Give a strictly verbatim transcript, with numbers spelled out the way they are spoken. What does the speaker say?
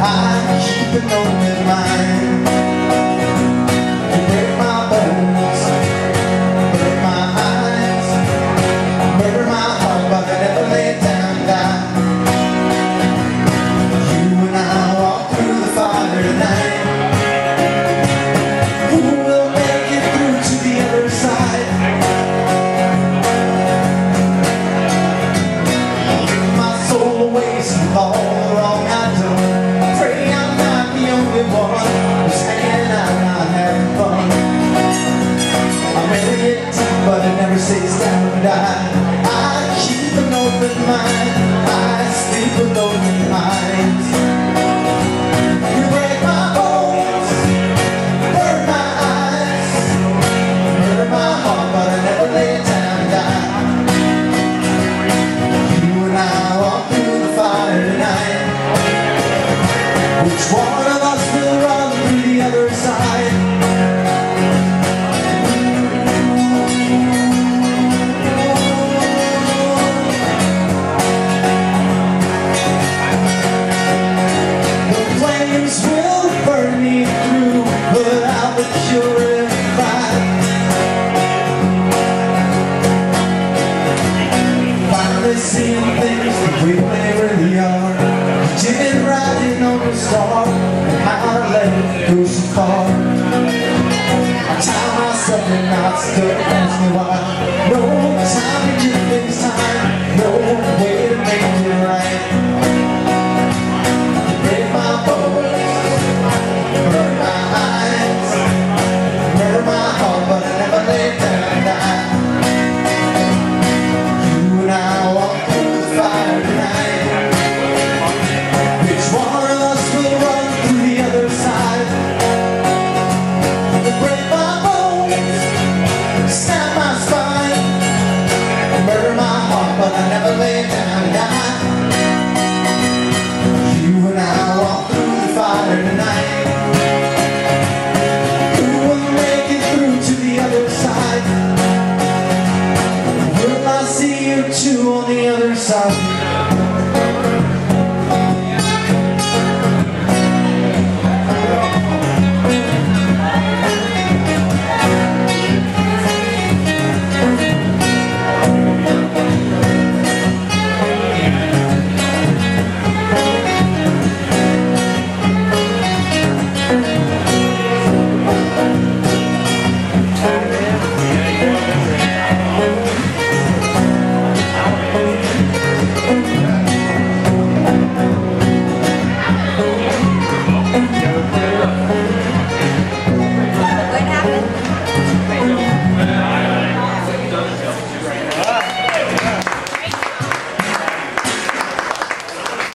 I keep an open mind. You break my bones, break my eyes, murder my heart, but I never lay down and die. You and I walk through the fire tonight. Who will make it through to the other side? Give my soul away, some all the wrong I've done. Pray I'm not the only one who's hanging out, not having fun. I'm ready to get deep, but it never stays down and die. I keep an open mind, I sleep with open eyes. You break my bones, burn my eyes, murder my heart, but I never lay down and die. You and I walk through the fire tonight. Which one of us will run through the other side? The flames will burn me through, but I'll be purified. Finally seeing things the way they really are. Didn't riding on the star, and how to let it go so far. I tie myself in knots, still ask me why.